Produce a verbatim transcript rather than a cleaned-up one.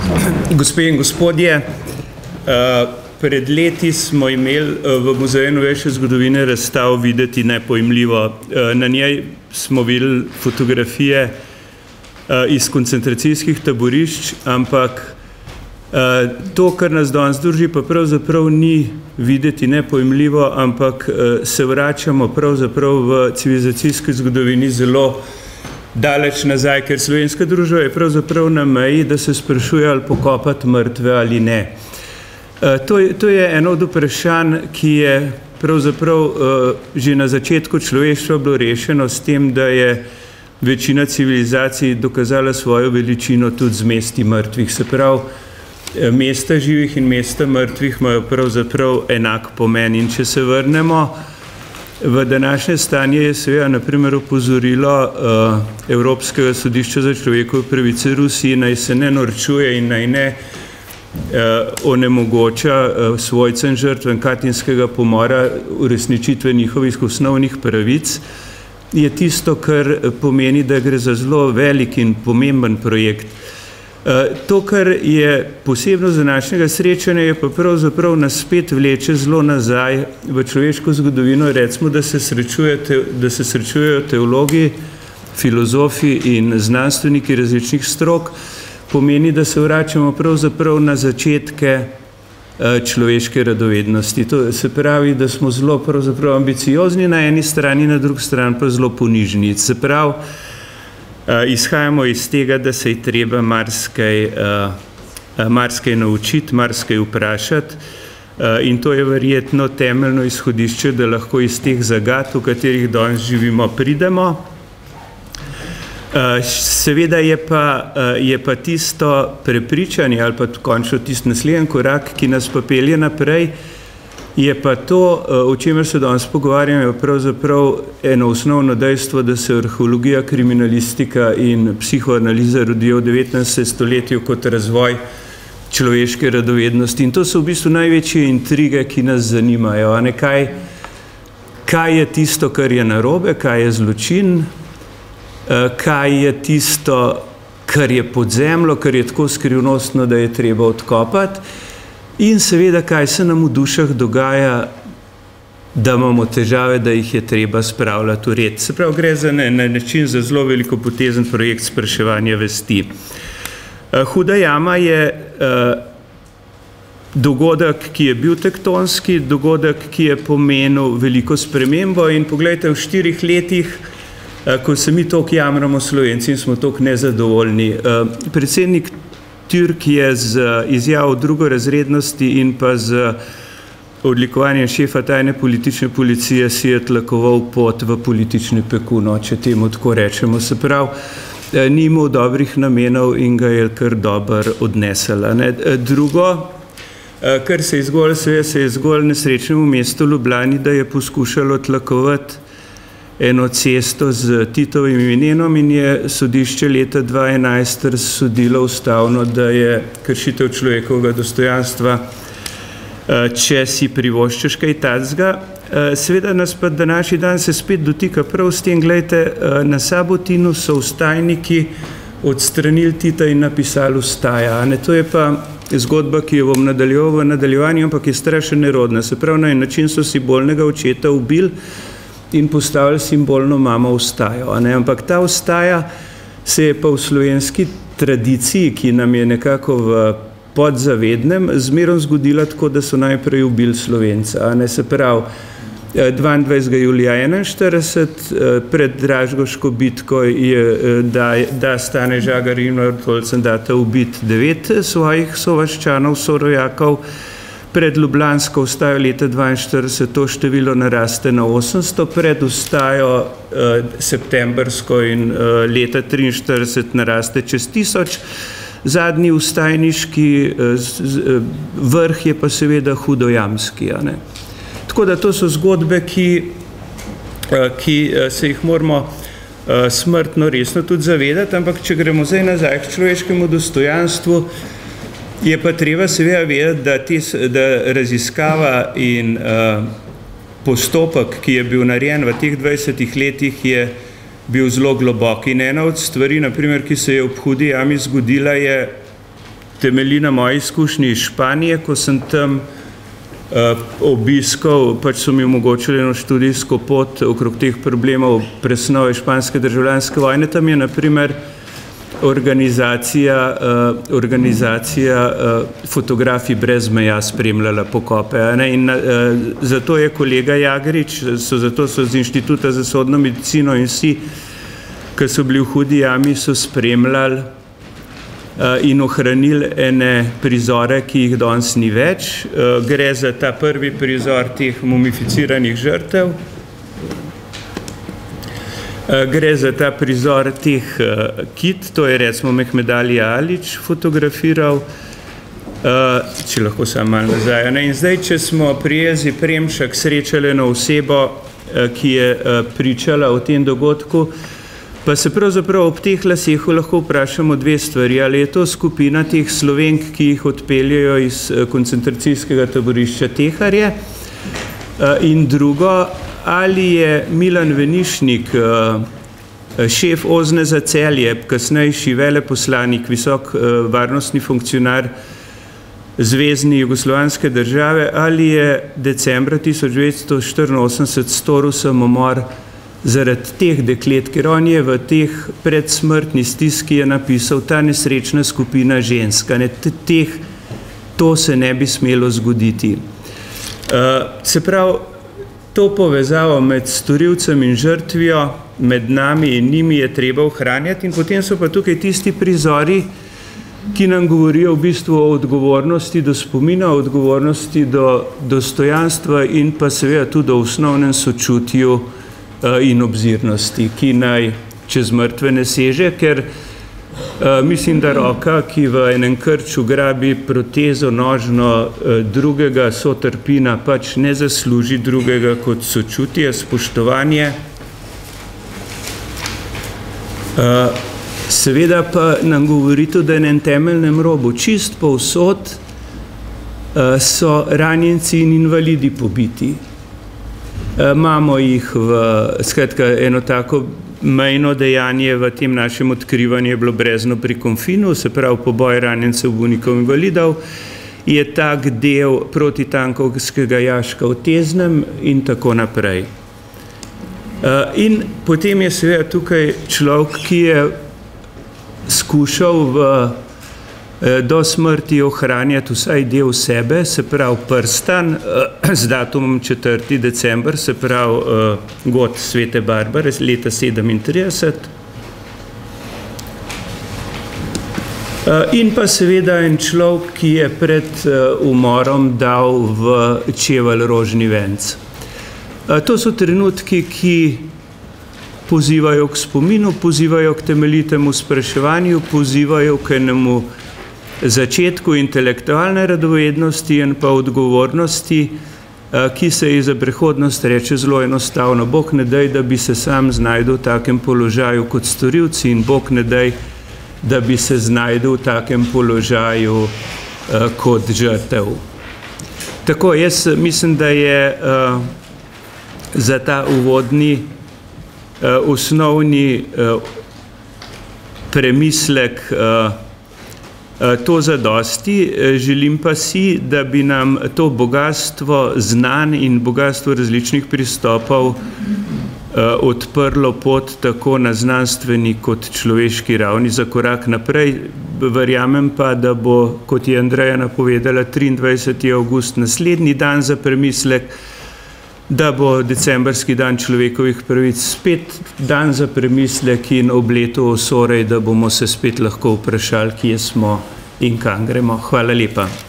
Gospe in gospodje, pred leti smo imeli v Muzeju novejše zgodovine razstav Videti nepojmljivo. Na njej smo videli fotografije iz koncentracijskih taborišč, ampak to, kar nas danes drži, pa pravzaprav ni videti nepojmljivo, ampak se vračamo pravzaprav v civilizacijski zgodovini zelo daleč nazaj, ker slovenska družba je pravzaprav na meji, da se sprašuje, ali pokopati mrtve ali ne. To je, to je eno od vprašanj, ki je pravzaprav že na začetku človeštva bilo rešeno s tem, da je večina civilizacij dokazala svojo veličino tudi z mesti mrtvih. Se pravi, mesta živih in mesta mrtvih imajo pravzaprav enak pomen. In če se vrnemo v današnje stanje, je seveda na primer opozorilo uh, Evropskega sodišča za človekove pravice Rusiji, naj se ne norčuje in naj ne uh, onemogoča uh, svojcem žrtvam katinskega pomora uresničitve njihovih osnovnih pravic, je tisto, kar pomeni, da gre za zelo velik in pomemben projekt. To, kar je posebno za današnjega srečanja, je pa pravzaprav nas spet vleče zelo nazaj v človeško zgodovino, recimo, da se srečujete, da se srečujejo teologi, filozofi in znanstveniki različnih strok, pomeni, da se vračamo pravzaprav na začetke človeške radovednosti. To se pravi, da smo zelo pravzaprav ambiciozni na eni strani, na drugi strani pa zelo ponižni. Se pravi, izhajamo iz tega, da se je treba marsikaj, marsikaj naučiti, marsikaj vprašati, in to je verjetno temeljno izhodišče, da lahko iz teh zagat, v katerih danes živimo, pridemo. Seveda je pa, je pa tisto prepričanje ali pa končno tisti naslednji korak, ki nas pa pelje naprej, je pa to, o čemer se danes pogovarjamo, je pravzaprav eno osnovno dejstvo, da se arheologija, kriminalistika in psihoanaliza rodijo v devetnajstem stoletju kot razvoj človeške radovednosti. In to so v bistvu največje intrige, ki nas zanimajo. Ne, kaj, kaj je tisto, kar je narobe, kaj je zločin, kaj je tisto, kar je pod zemljo, kar je tako skrivnostno, da je treba odkopati. In seveda, kaj se nam v dušah dogaja, da imamo težave, da jih je treba spravljati v red. Se pravi, gre za ne, na način za zelo velikopotezen projekt spraševanja vesti. Huda jama je dogodek, ki je bil tektonski, dogodek, ki je pomenil veliko spremembo, in poglejte, v štirih letih, ko se mi toliko jamramo Slovenci in smo toliko nezadovoljni. Predsednik Türk je z izjavo drugorazrednosti in pa z odlikovanjem šefa tajne politične policije si je tlakoval pot v politični pekuno, če temu tako rečemo. Se pravi, ni imel dobrih namenov in ga je kar dobro odnesela. Drugo, kar se je zgolj, se je zgolj nesrečnemu mestu Ljubljani, da je poskušalo tlakovati eno cesto z Titovim imenom, in je sodišče leta dva tisoč enajst razsodilo ustavno, da je kršitev človekovega dostojanstva, če si privoščiš kaj takega. Seveda nas pa današnji dan se spet dotika prav s tem. Glejte, na Sabotinu so vstajniki odstranili Tita in napisali vstaja. To je pa zgodba, ki jo bom nadaljeval v nadaljevanju, ampak je strašno nerodna. Se pravi, na en način so simbolnega očeta ubili in postavili simbolno mamo vstajo. Ampak ta vstaja se je pa v slovenski tradiciji, ki nam je nekako v podzavednem, zmerom zgodila tako, da so najprej ubili Slovenca. Se pravi, dvaindvajsetega julija enainštirideset, pred Dražgoško bitko je, da, da Stane Žagar in Tolcen data ubiti devet svojih sovaščanov, sorojakov. Pred Ljubljansko vstajo leta dvainštirideset to število naraste na osemsto, pred vstajo eh, septembrsko in eh, leta triinštirideset naraste čez tisoč. Zadnji vstajniški eh, vrh je pa seveda hudojamski. A ne? Tako da to so zgodbe, ki, eh, ki se jih moramo eh, smrtno resno tudi zavedati, ampak če gremo zdaj nazaj k človeškemu dostojanstvu, je pa treba seveda vedeti, da, tis, da raziskava in uh, postopek, ki je bil narejen v teh dvajsetih letih, je bil zelo globok. In ena od stvari, naprimer, ki se je ob Hudi jami zgodila, je temelji na moji izkušnji iz Španije, ko sem tam obiskal, pač so mi omogočili eno študijsko pot okrog teh problemov presnove španske državljanske vojne. Tam je, na primer, organizacija, organizacija Fotografi brez meja spremljala pokope. In zato je kolega Jagrič, so zato so z Inštituta za sodno medicino in vsi, ki so bili v hudi jami, so spremljali in ohranili ene prizore, ki jih danes ni več. Gre za ta prvi prizor teh mumificiranih žrtev. Gre za ta prizor teh kit, to je recimo Mehmed Ali Alić fotografiral, če lahko samo malo nazaj. In zdaj, če smo pri Elzi Premšak srečali eno osebo, ki je pričala o tem dogodku, pa se pravzaprav ob teh lasehu lahko vprašamo dve stvari. Ali je to skupina teh Slovenk, ki jih odpeljajo iz koncentracijskega taborišča Teharje? In drugo, ali je Milan Venišnik, šef Ozne za Celje, kasnejši veleposlanik, visok varnostni funkcionar zvezni jugoslovanske države, ali je decembra tisoč devetsto štiriinosemdeset storil samomor zaradi teh deklet, ker on je v teh predsmrtni stiski je napisal ta nesrečna skupina žensk, teh, to se ne bi smelo zgoditi. Se pravi, to povezavo med storilcem in žrtvijo, med nami in njimi je treba ohranjati in potem so pa tukaj tisti prizori, ki nam govorijo v bistvu o odgovornosti do spomina, o odgovornosti do dostojanstva in pa seveda tudi o osnovnem sočutju in obzirnosti, ki naj čez mrtve ne seže, ker mislim, da roka, ki v enem krču grabi protezo nožno drugega sotrpina, pač ne zasluži drugega kot sočutje, spoštovanje. Seveda pa nam govori tudi, da je na temeljnem robu čist povsod so ranjenci in invalidi pobiti. Imamo jih v, skratka, eno tako mejno dejanje v tem našem odkrivanju je bilo Brezno pri Konfinu, se pravi poboj ranjencev, bolnikov in invalidov, je tak del protitankovskega jaška v Teznem in tako naprej. In potem je seveda tukaj človek, ki je skušal v do smrti ohranjati vsaj del sebe, se pravi prstan z datumom četrti december, se pravi god Svete Barbare, leta sedemintrideset. In pa seveda en človek, ki je pred umorom dal v čevelj rožni venc. To so trenutki, ki pozivajo k spominu, pozivajo k temeljitemu spraševanju, pozivajo k enemu začetku intelektualne radovednosti in pa odgovornosti, ki se ji za prihodnost reče zelo enostavno. Bog ne daj, da bi se sam znajdel v takem položaju kot storilci in Bog ne daj, da bi se znajdel v takem položaju kot žrtev. Tako, jaz mislim, da je za ta uvodni osnovni premislek to zadosti. Želim pa si, da bi nam to bogatstvo znanj in bogatstvo različnih pristopov odprlo pot tako na znanstveni kot človeški ravni za korak naprej. Verjamem pa, da bo, kot je Andreja napovedala, triindvajseti avgust naslednji dan za premislek, da bo decembrski dan človekovih pravic spet dan za premislek in ob letu Osorej, da bomo se spet lahko vprašali, kje smo in kam gremo. Hvala lepa.